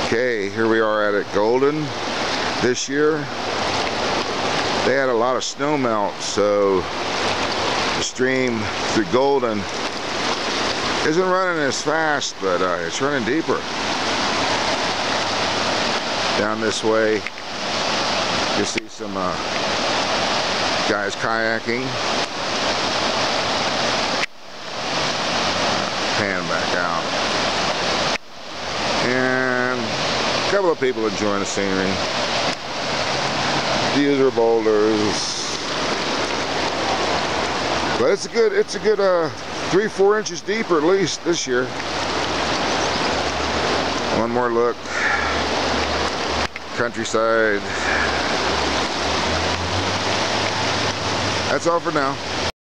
Okay, here we are at Golden this year. They had a lot of snow melt, so the stream through Golden isn't running as fast, but it's running deeper. Down this way, you see some guys kayaking. Pan back out. And a couple of people enjoying the scenery. These are boulders. But it's a good 3-4 inches deeper at least this year. One more look. Countryside. That's all for now.